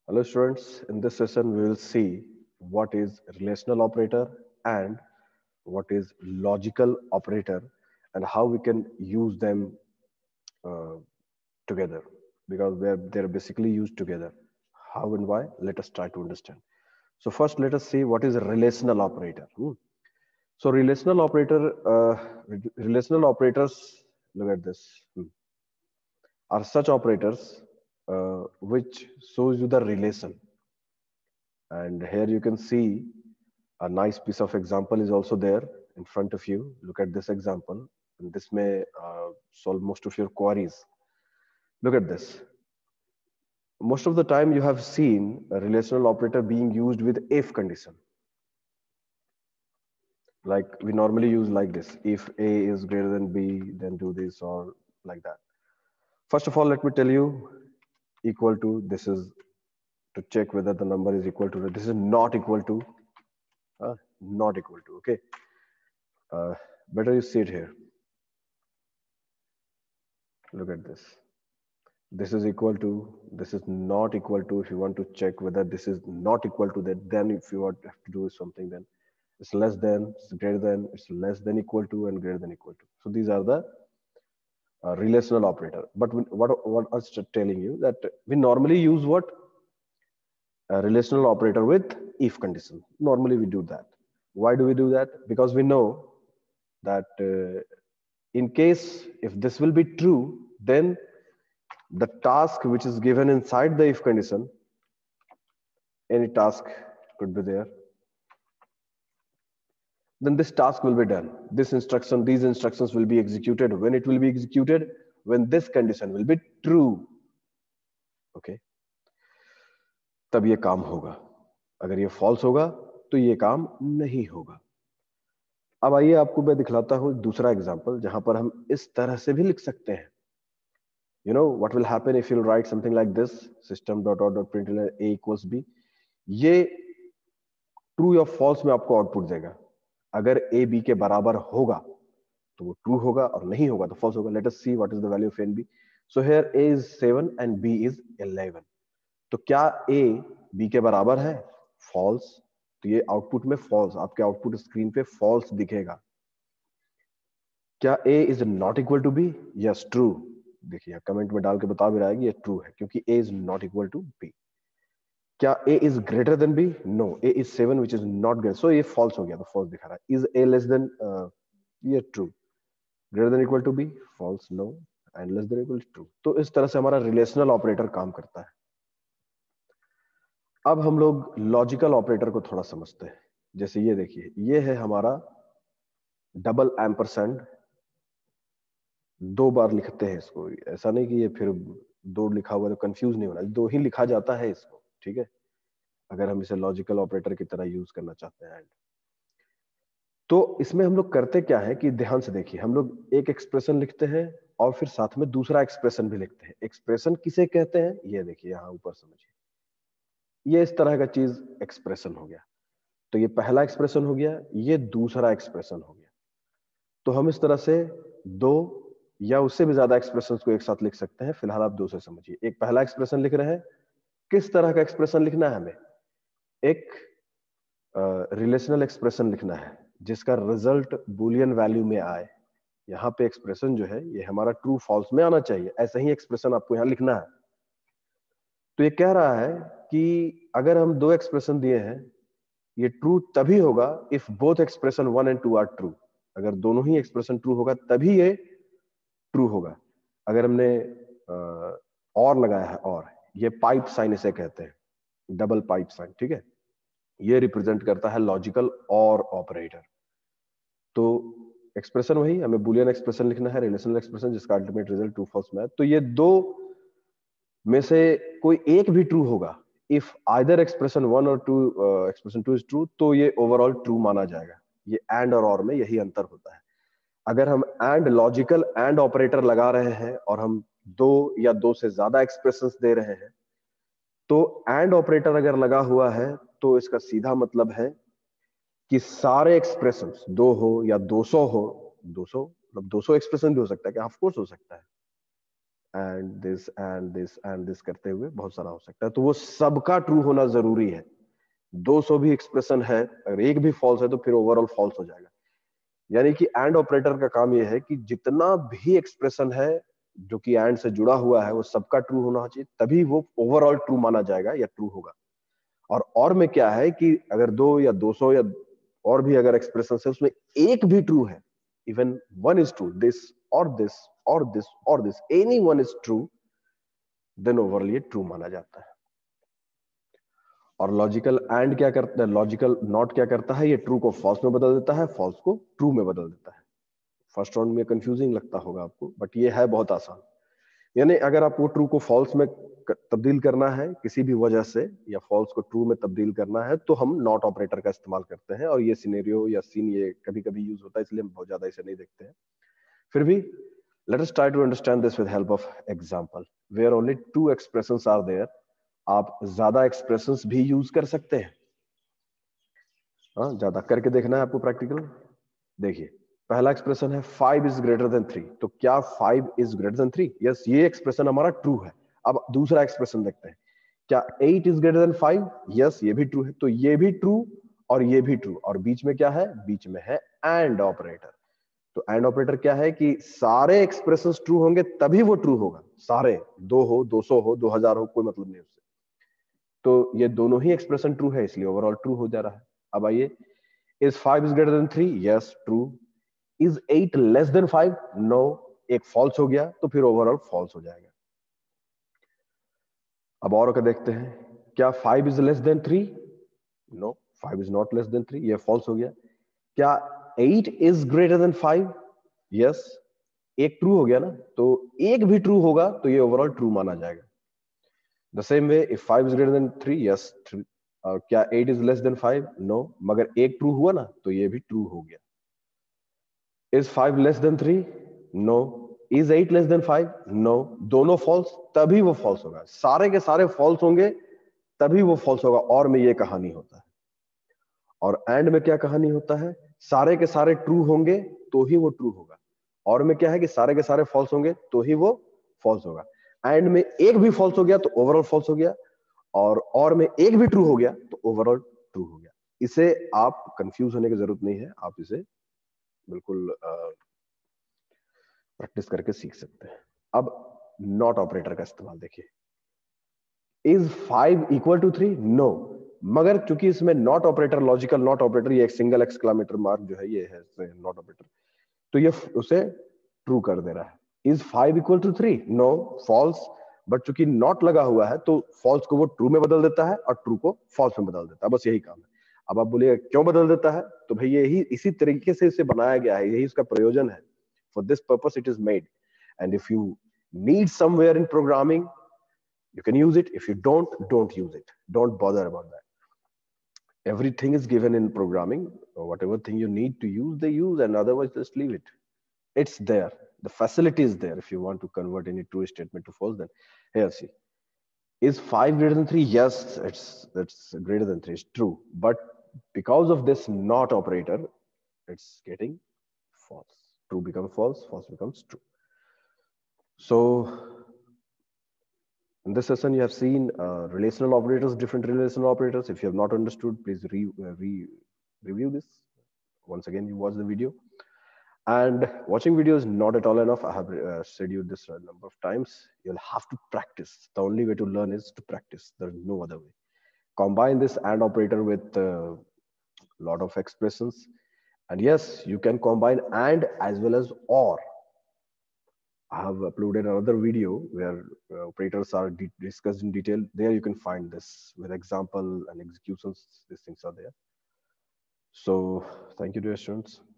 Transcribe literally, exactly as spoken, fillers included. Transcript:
Hello students, in this session we will see what is relational operator and what is logical operator and how we can use them uh, together because they're, they're basically used together. How and why? Let us try to understand. So first let us see what is a relational operator. Hmm. So relational operator, uh, re- relational operators, look at this, hmm, are such operators uh, which shows you the relation. And here you can see a nice piece of example is also there in front of you. Look at this example. And this may uh, solve most of your queries. Look at this. Most of the time you have seen a relational operator being used with if condition. Like we normally use like this. If A is greater than B, then do this or like that. First of all, let me tell you equal to, this is to check whether the number is equal to, this is not equal to, uh, not equal to, okay. Uh, better you see it here. Look at this. This is equal to, this is not equal to. If you want to check whether this is not equal to that, then if you want to have to do something, then it's less than, it's greater than, it's less than equal to, and greater than equal to. So these are the uh, relational operator. But we, what what I was telling you that we normally use what a relational operator with if condition. Normally we do that. Why do we do that? Because we know that uh, in case if this will be true, then the task which is given inside the if condition, any task could be there, then this task will be done. This instruction, these instructions will be executed. When it will be executed? When this condition will be true. Okay, तब ये काम होगा. अगर ये false होगा तो ये काम नहीं होगा. अब आइए आपको मैं दिखलाता हूं दूसरा एग्जांपल जहां पर हम इस तरह से भी लिख सकते हैं. You know what will happen if you write something like this, system dot out dot println a equals b. ये ट्रू या फॉल्स में आपको आउटपुट देगा. अगर ए बी के बराबर होगा तो वो ट्रू होगा और नहीं होगा तो फॉल्स होगा. Let us see what is the value of n b. So here a is seven and b is eleven. तो क्या ए बी के बराबर है? फॉल्स. तो ये आउटपुट में फॉल्स, आपके आउटपुट स्क्रीन पे फॉल्स दिखेगा. क्या a is not equal to b? Yes, true. देखिए कमेंट में डाल के बता भी रहा है कि ये ट्रू है क्योंकि a is not equal to b. क्या a is greater than b? No, a is seven which is not greater, so ये false हो गया, तो false दिखा रहा है. Is a less than uh, ये true, greater than equal to b? False. No, and less than equal to true. तो इस तरह से हमारा रिलेशनल ऑपरेटर काम करता है. अब हम लोग लॉजिकल ऑपरेटर को थोड़ा समझते हैं. जैसे ये देखिए, ये है हमारा डबल एम्परसेंड. दो बार लिखते हैं इसको, ऐसा नहीं कि ये फिर दो लिखा हुआ तो कंफ्यूज नहीं होना, दो ही लिखा जाता है इसको. ठीक है, अगर हम इसे लॉजिकल ऑपरेटर की तरह यूज करना चाहते हैं. तो इसमें हम लोग करते क्या है कि ध्यान से देखिए, हम लोग एक एक्सप्रेशन लिखते हैं और फिर साथ में दूसरा एक्सप्रेशन भी लिखते हैं. एक्सप्रेशन किसे कहते हैं ये देखिए यहां ऊपर समझिए. ये इस तरह का चीज एक्सप्रेशन हो गया. तो ये पहला एक्सप्रेशन हो गया, ये दूसरा एक्सप्रेशन हो गया. तो हम इस तरह से दो या उससे भी ज्यादा एक्सप्रेशन को एक साथ लिख सकते हैं. फिलहाल आप दो से समझिए. एक पहला एक्सप्रेशन लिख रहे हैं. किस तरह का एक्सप्रेशन लिखना है हमें? एक रिलेशनल एक्सप्रेशन लिखना है जिसका रिजल्ट बुलियन वैल्यू में आए. यहाँ पे एक्सप्रेशन जो है ये हमारा ट्रू फॉल्स में आना चाहिए. ऐसा ही एक्सप्रेशन आपको यहाँ लिखना है. तो ये कह रहा है कि अगर हम दो एक्सप्रेशन दिए हैं, ये ट्रू तभी होगा if both expression one and two are true. अगर दोनों ही एक्सप्रेशन ट्रू होगा तभी ये ट्रू होगा. अगर हमने आ, और लगाया है, और ये पाइप साइन इसे कहते हैं, डबल पाइप साइन. ठीक है, ये रिप्रेजेंट करता है लॉजिकल और ऑपरेटर. तो एक्सप्रेशन वही, हमें बुलियन एक्सप्रेशन लिखना है, रिलेशनल एक्सप्रेशन जिसका अल्टीमेट रिजल्ट ट्रू फॉल्स में है. तो ये दो में से कोई एक भी ट्रू होगा. इफ आइदर एक्सप्रेशन वन और two expression two is true, तो ये ओवरऑल ट्रू माना जाएगा. ये एंड और और में यही अंतर होता है. अगर हम एंड लॉजिकल एंड ऑपरेटर लगा रहे हैं और हम दो या दो से ज्यादा एक्सप्रेशंस दे रहे हैं, तो एंड ऑपरेटर अगर लगा हुआ है तो इसका सीधा मतलब है कि सारे एक्सप्रेशंस दो हो या दो सौ हो, दो सौ मतलब दो सौ एक्सप्रेशन भी हो सकता है, क्या ऑफ कोर्स हो सकता है. And this and this and this करते हुए बहुत सारा हो सकता है, तो वो सबका ट्रू होना जरूरी है। दो सौ भी एक्सप्रेशन है, अगर एक भी फॉल्स है तो फिर ओवरऑल फॉल्स हो जाएगा। यानी कि एंड ऑपरेटर का काम यह है कि जितना भी एक्सप्रेशन है जो कि एंड से जुड़ा हुआ है वो सबका ट्रू होना चाहिए, तभी वो ओवरऑल ट्रू माना जाएगा या ट्रू होगा। और और में क्या है कि अगर दो या दो सौ या और भी अगर एक्सप्रेशन है उसमें एक भी ट्रू है, even one is true, this और दिस और दिस और this, any one is true, then overall ये ट्रू माना जाता है। और लॉजिकल एंड क्या करता है, लॉजिकल नॉट क्या करता है, ये ट्रू को फॉल्स में बदल देता है, फॉल्स को ट्रू में बदल देता है। फर्स्ट राउंड में कंफ्यूजिंग लगता होगा आपको, बट ये है बहुत आसान। यानी अगर आपको ट्रू को फॉल्स में तब्दील करना है किसी भी वजह से, या फॉल्स को ट्रू में तब्दील करना है, तो हम नॉट ऑपरेटर का इस्तेमाल करते हैं। और ये सिनेरियो या सीन ये कभी कभी यूज होता है, इसलिए हम बहुत ज्यादा इसे नहीं देखते हैं। फिर भी let us try to understand this with help of example where only two expressions are there. आप ज्यादा एक्सप्रेशंस भी यूज कर सकते हैं। हाँ, ज्यादा करके देखना है आपको प्रैक्टिकल। देखिए, पहला एक्सप्रेशन है five is greater than three, तो क्या five is greater than three? Yes, ये एक्सप्रेशन हमारा ट्रू है। अब दूसरा एक्सप्रेशन देखते हैं, क्या eight is greater than five? Yes, ये भी ट्रू है। तो ये भी ट्रू और ये भी ट्रू, और बीच में क्या है? बीच में है एंड ऑपरेटर। तो एंड ऑपरेटर क्या है कि सारे एक्सप्रेशंस ट्रू होंगे तभी वो ट्रू होगा। सारे, दो हो, दो सौ हो, दो हजार हो, कोई मतलब नहीं उससे। तो ये दोनों ही एक्सप्रेशन ट्रू है, इसलिए ओवरऑल ट्रू हो जा रहा है। अब आइए, is five is greater than three? Yes, true. Is eight less than five? No, एक फॉल्स हो गया, तो फिर ओवरऑल फॉल्स हो जाएगा। अब और क्या देखते हैं, क्या five is less than three? No, five is not less than three, ये फॉल्स हो गया। क्या eight is greater than five? Yes, एक ट्रू हो गया ना, तो एक भी ट्रू होगा तो ये ओवरऑल ट्रू माना जाएगा। The same way, if five is greater than three? Yes, three. और क्या eight is less than five? No, मगर एक ट्रू हुआ ना, तो ये भी ट्रू हो गया। Is five less than three? No. Is eight less than five? No. दोनों फॉल्स, तभी वो फॉल्स होगा। सारे के सारे फॉल्स होंगे तभी वो फॉल्स होगा। और में ये कहानी होता है। और एंड में क्या कहानी होता है? सारे के सारे ट्रू होंगे तो ही वो ट्रू होगा। और में क्या है कि सारे के सारे फॉल्स होंगे तो ही वो फॉल्स होगा। एंड में एक भी फॉल्स हो गया तो ओवरऑल फॉल्स हो गया, और और में एक भी ट्रू हो गया तो ओवरऑल ट्रू हो गया। इसे आप कंफ्यूज होने की जरूरत नहीं है, आप इसे बिल्कुल प्रैक्टिस करके सीख सकते हैं। अब नॉट ऑपरेटर का इस्तेमाल देखिए। Is five equal to three? No, मगर चूंकि इसमें not operator, logical not operator, ये एक सिंगल एक्सक्लामेटर मार्क जो है ये है नॉट ऑपरेटर, तो ये उसे ट्रू कर दे रहा है। Is five equal to three? No, false. But चूंकि नॉट लगा हुआ है तो फॉल्स को वो ट्रू में बदल देता है और ट्रू को फॉल्स में बदल देता है, बस यही काम है। अब आप बोलिए क्यों बदल देता है, तो भाई यही इसी तरीके से इसे बनाया गया है, यही इसका प्रयोजन है। For this purpose it is made, and if you need somewhere in programming you can use it. If you don't, don't use it. Don't bother about that. Everything is given in programming. Whatever thing you need to use, they use, and otherwise just leave it. It's there. The facility is there. If you want to convert any true statement to false, then here, see, is five greater than three? Yes, it's that's greater than three. It's true. But because of this not operator, it's getting false. True becomes false, false becomes true. So in this session, you have seen uh, relational operators, different relational operators. If you have not understood, please re, uh, re review this. Once again, you watch the video. And watching video is not at all enough. I have uh, said you this a number of times. You'll have to practice. The only way to learn is to practice. There is no other way. Combine this AND operator with a uh, lot of expressions. And yes, you can combine AND as well as OR. I have uploaded another video where uh, operators are discussed in detail. There you can find this with example and executions. These things are there. So thank you, dear students.